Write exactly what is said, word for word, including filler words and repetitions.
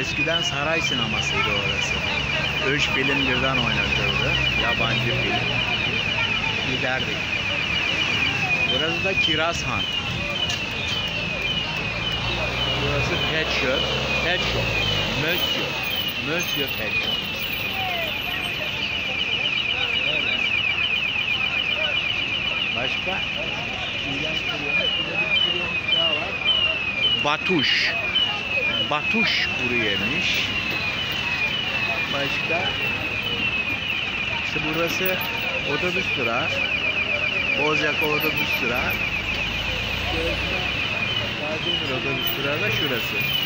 Eskiden saray sinemasıydı orası. Üç film birden oynatıldı. Yabancı film. Giderdik. Burası da Kirazhan. Burası Pet Shop. Pet Shop. Monsieur. Monsieur Pet Shop. Öyle. Başka? İlginç bir yemek daha var. Batuş. Batuş kuru yemiş. Başka? İşte burası otobüs durağı. Bozyaka otobüs durağı. Gaziantep otobüs durağı da şurası.